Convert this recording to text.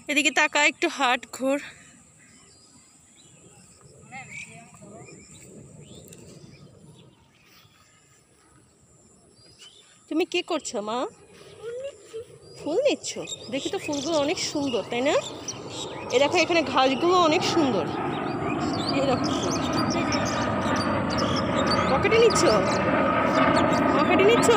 এদিকে তাকা, একটু হাট ঘোর। তুমি কি করছো মা? ফুল নিচ্ছ? দেখি তো ফুলগুলো অনেক সুন্দর, তাই না? এ দেখো এখানে ঘাসগুলো অনেক সুন্দর। এই দেখো ফুল। পকেটে নিচ্ছ? পকেটে নিচ্ছ?